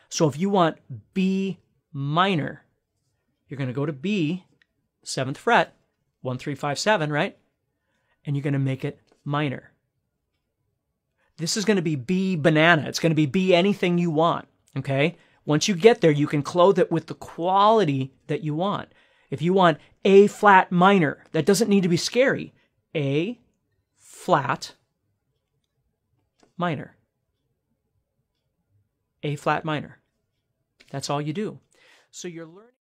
So if you want B minor, you're going to go to B, 7th fret, 1, 3, 5, 7, right? And you're going to make it minor. This is going to be B banana. It's going to be B anything you want, okay? Once you get there, you can clothe it with the quality that you want. If you want A flat minor, that doesn't need to be scary. A flat minor. A flat minor. That's all you do. So you're learning.